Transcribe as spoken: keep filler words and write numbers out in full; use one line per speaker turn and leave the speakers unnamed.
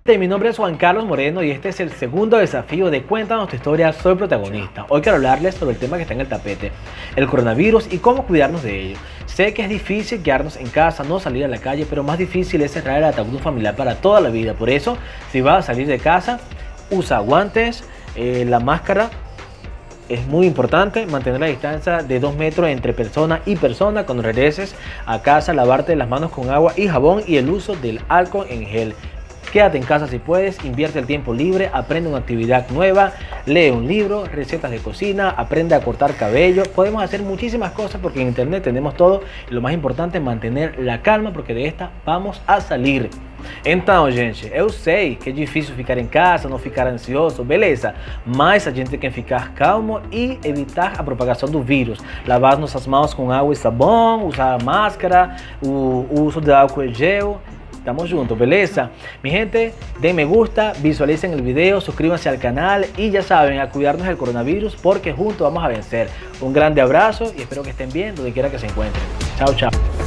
Mi nombre es Juan Carlos Moreno y este es el segundo desafío de Cuéntanos tu historia, soy protagonista. Hoy quiero hablarles sobre el tema que está en el tapete, el coronavirus y cómo cuidarnos de ello. Sé que es difícil quedarnos en casa, no salir a la calle, pero más difícil es cerrar el ataúd familiar para toda la vida. Por eso, si vas a salir de casa, usa guantes, eh, la máscara. Es muy importante mantener la distancia de dos metros entre persona y persona. Cuando regreses a casa, lavarte las manos con agua y jabón y el uso del alcohol en gel. Quédate en casa si puedes, invierte el tiempo libre, aprende una actividad nueva, lee un libro, recetas de cocina, aprende a cortar cabello. Podemos hacer muchísimas cosas porque en internet tenemos todo. Y lo más importante es mantener la calma porque de esta vamos a salir. Então, gente, eu sei que é difícil ficar em casa, não ficar ansioso, beleza? Mas a gente tem que ficar calmo e evitar a propagação do vírus. Lavar nossas mãos com água e sabão, usar máscara, o uso de álcool em gel. Estamos juntos, beleza? Mi gente, den me gusta, visualicen el video, suscríbanse al canal y ya saben, a cuidarnos del coronavirus porque juntos vamos a vencer. Un grande abrazo y espero que estén bien donde quiera que se encuentren. Chao, chao.